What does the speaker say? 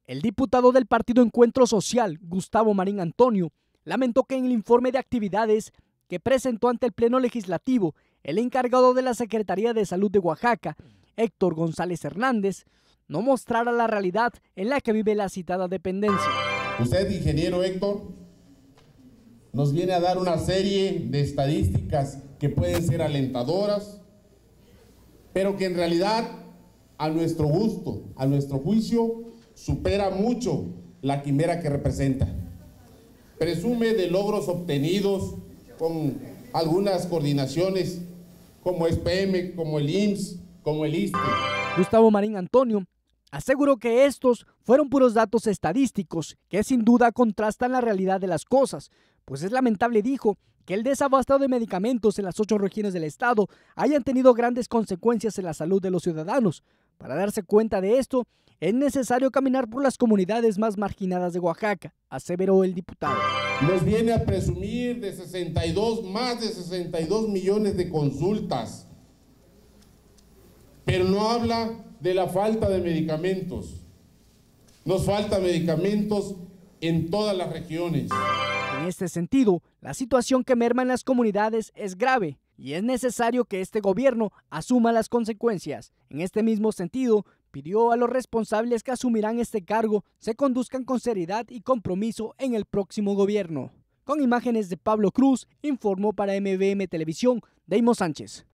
El diputado del Partido Encuentro Social, Gustavo Marín Antonio, lamentó que en el informe de actividades que presentó ante el Pleno Legislativo el encargado de la Secretaría de Salud de Oaxaca, Héctor González Hernández, no mostrara la realidad en la que vive la citada dependencia. Usted, ingeniero Héctor, nos viene a dar una serie de estadísticas que pueden ser alentadoras, pero que en realidad, a nuestro gusto, a nuestro juicio, supera mucho la quimera que representa. Presume de logros obtenidos con algunas coordinaciones como es PM, como el IMSS, como el ISSSTE. Gustavo Marín Antonio aseguró que estos fueron puros datos estadísticos que sin duda contrastan la realidad de las cosas, pues es lamentable, dijo, que el desabasto de medicamentos en las 8 regiones del estado hayan tenido grandes consecuencias en la salud de los ciudadanos. Para darse cuenta de esto, es necesario caminar por las comunidades más marginadas de Oaxaca, aseveró el diputado. Nos viene a presumir de más de 62 millones de consultas, pero no habla de la falta de medicamentos. Nos faltan medicamentos en todas las regiones. En este sentido, la situación que merma en las comunidades es grave y es necesario que este gobierno asuma las consecuencias. En este mismo sentido, pidió a los responsables que asumirán este cargo se conduzcan con seriedad y compromiso en el próximo gobierno. Con imágenes de Pablo Cruz, informó para MVM Televisión, Deimo Sánchez.